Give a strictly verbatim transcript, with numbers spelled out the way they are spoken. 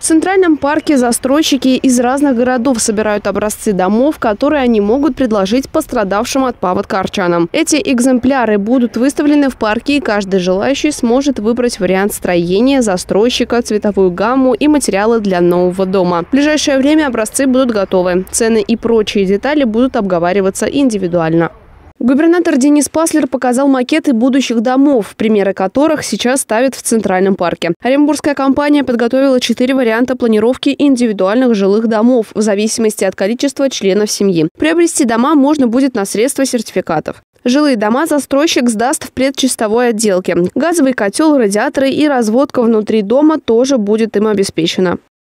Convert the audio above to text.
В Центральном парке застройщики из разных городов собирают образцы домов, которые они могут предложить пострадавшим от паводка арчанам. Эти экземпляры будут выставлены в парке, и каждый желающий сможет выбрать вариант строения, застройщика, цветовую гамму и материалы для нового дома. В ближайшее время образцы будут готовы. Цены и прочие детали будут обговариваться индивидуально. Губернатор Денис Паслер показал макеты будущих домов, примеры которых сейчас ставят в Центральном парке. Оренбургская компания подготовила четыре варианта планировки индивидуальных жилых домов в зависимости от количества членов семьи. Приобрести дома можно будет на средства сертификатов. Жилые дома застройщик сдаст в предчистовой отделке. Газовый котел, радиаторы и разводка внутри дома тоже будет им обеспечена.